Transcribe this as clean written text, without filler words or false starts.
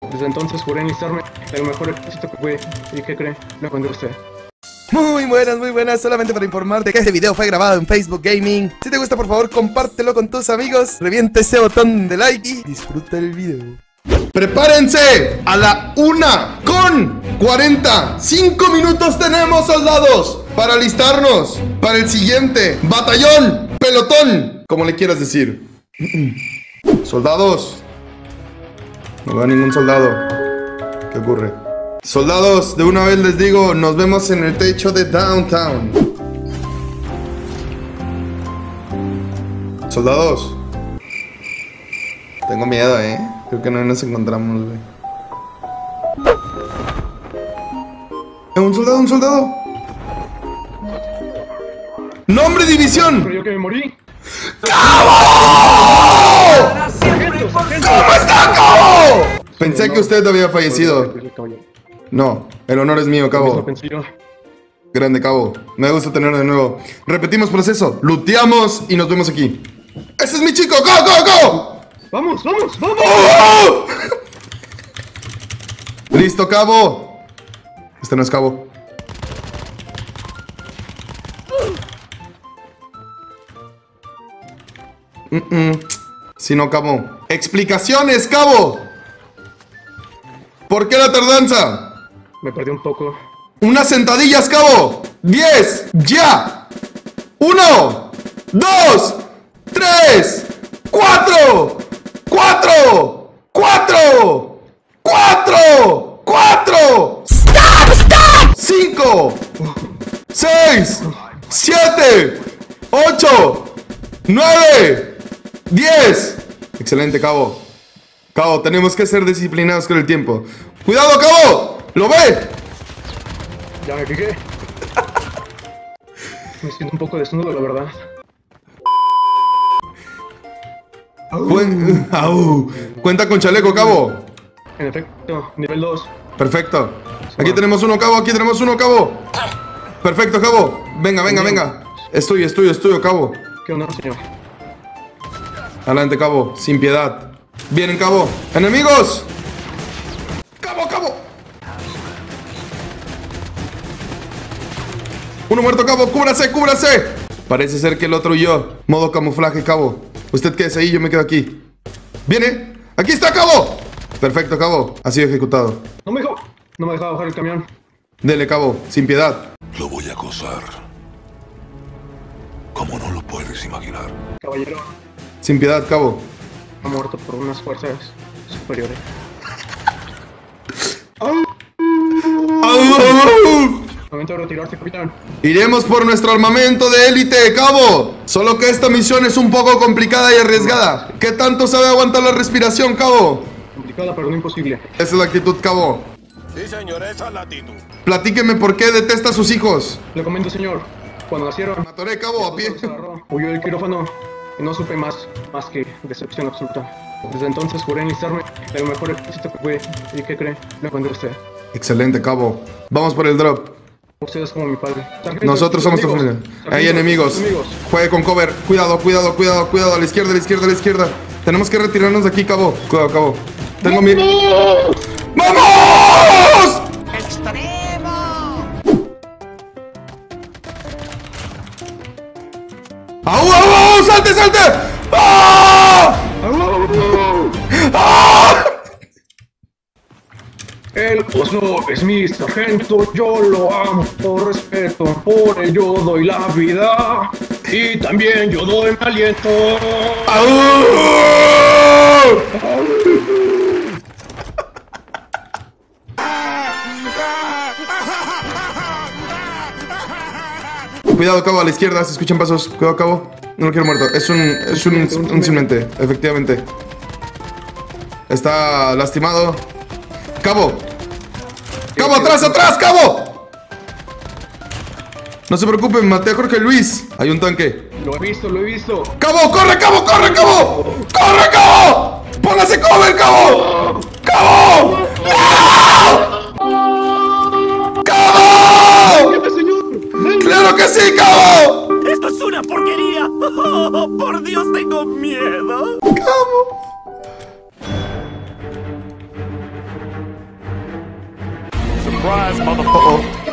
Desde entonces juré enlistarme el mejor ejército que pude. ¿Y qué cree? Lo encontré usted. Muy buenas, solamente para informarte que este video fue grabado en Facebook Gaming. Si te gusta, por favor, compártelo con tus amigos, revienta ese botón de like y disfruta el video. ¡Prepárense! A la 1:40. 5 minutos tenemos, soldados, para alistarnos para el siguiente batallón, pelotón, como le quieras decir. Soldados. No veo a ningún soldado. ¿Qué ocurre? Soldados, de una vez les digo, nos vemos en el techo de Downtown. Soldados. Tengo miedo, creo que no nos encontramos, güey. Un soldado. ¡Nombre división! Creo que me morí. ¡Cabo! ¿Cómo está, Cabo? Pensé que usted había fallecido. No, el honor es mío, Cabo. Grande, Cabo. Me gusta tenerlo de nuevo. Repetimos proceso. Luteamos y nos vemos aquí. ¡Ese es mi chico! ¡Go! ¡Vamos! ¡Oh! ¡Listo, Cabo! Este no es Cabo. Si no, Cabo. ¡Explicaciones, Cabo! ¿Por qué la tardanza? Me perdí un poco. Unas sentadillas, Cabo. 10, ya. 1, 2, 3, 4, 5, 6, 7, 8, 9, 10. Excelente, Cabo. Cabo, tenemos que ser disciplinados con el tiempo. ¡Cuidado, Cabo! ¿Lo ve? Ya me fijé. Me siento un poco desnudo, la verdad. Cuenta con chaleco, Cabo. En efecto, nivel 2. Perfecto. Aquí tenemos uno, Cabo. Perfecto, Cabo. Venga. Es tuyo, Cabo. ¿Qué onda, señor? Adelante, Cabo. Sin piedad. Vienen, Cabo. ¡Enemigos! ¡Cabo! Uno muerto, Cabo. ¡Cúbrase! Parece ser que el otro huyó. Modo camuflaje, Cabo. Usted quédese ahí, yo me quedo aquí. ¡Viene! ¡Aquí está, Cabo! Perfecto, Cabo. Ha sido ejecutado. No me dejaba bajar el camión. Dele, Cabo. Sin piedad. Lo voy a acosar. Como no lo puedes imaginar. Caballero. Sin piedad, Cabo. Ha muerto por unas fuerzas superiores. Momento de retirarse, capitán. Iremos por nuestro armamento de élite, Cabo. Solo que esta misión es un poco complicada y arriesgada. ¿Qué tanto sabe aguantar la respiración, Cabo? Complicada, pero no imposible. Esa es la actitud, Cabo. Sí, señor, esa es la actitud. Platíqueme por qué detesta a sus hijos. Le comento, señor. Cuando nacieron, Me atoré, Cabo, a pie. se agarró, huyó del quirófano y no supe más que decepción absoluta. Desde entonces juré enlistarme el mejor ejército que pude. ¿Y qué cree? Lo encontré usted. Excelente, Cabo. Vamos por el drop. Usted es como mi padre. Sargento, Nosotros somos tu familia. Hay enemigos. Juegue con cover. Cuidado. A la izquierda. Tenemos que retirarnos de aquí, Cabo. Cuidado, Cabo. Tengo miedo. ¡Vamos! ¡Extremo! ¡Au! ¡Salte! ¡Ah! ¡Ah! El oso es mi sargento, yo lo amo por respeto, por ello doy la vida y también yo doy mi aliento. Cuidado, Cabo, a la izquierda, se escuchan pasos. Cuidado, Cabo. No lo quiero muerto. Es un simulante, efectivamente. Está lastimado. Cabo. ¡Cabo, atrás, Cabo! No se preocupen, maté a Jorge Luis. Hay un tanque. Lo he visto. ¡Cabo, corre, Cabo! ¡Corre, Cabo! ¡Póngase cover, Cabo! ¡Cabo! ¡Cabo! ¡Claro que sí, Cabo! ¡Esto es una porquería! Oh, ¡por Dios, tengo miedo! Cabo. Surprise, motherfucker. Oh, oh.